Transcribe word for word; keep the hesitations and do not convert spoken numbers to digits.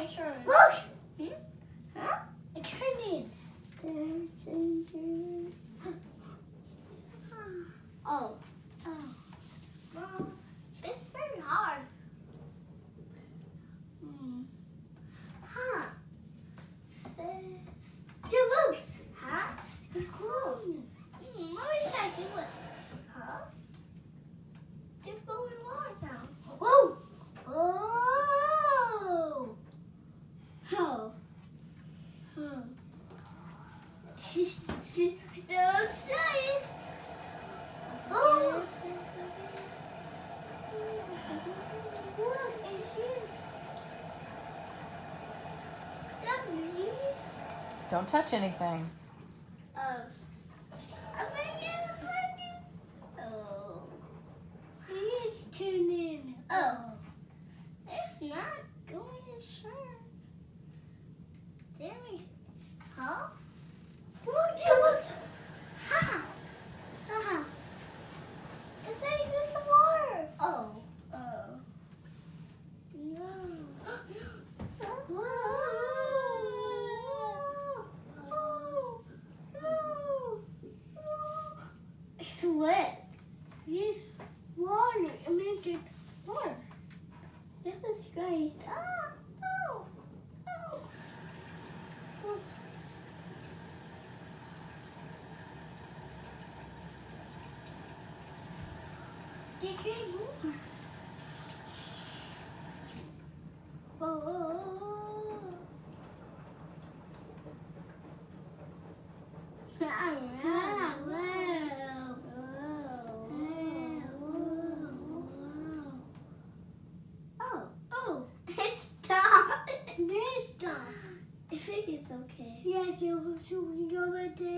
my turn. Look! Hmm? Huh? It's turning. Oh. Oh. Well, it's very hard. Hmm. Huh. So look! Huh? It's cool. Hmm, let me try to do this. Huh? It's going hard now. Whoa! Oh! Oh. Hmm. She's still staying. Oh! Look, it's here. That's me. Don't touch anything. Oh. I'm making it working. Oh. It's turning. Oh. It's not going to turn. There we Huh? Look, Jim, look. Ha! Ha! It's like this water. Oh. Oh. No. Whoa. It's wet. Yes, water. I mean, it's water. This is great. Ah, oh, oh. They can't move. Oh. Ah, Oh, oh, it stopped. They stop. I think it's okay. Yes, you should go right there.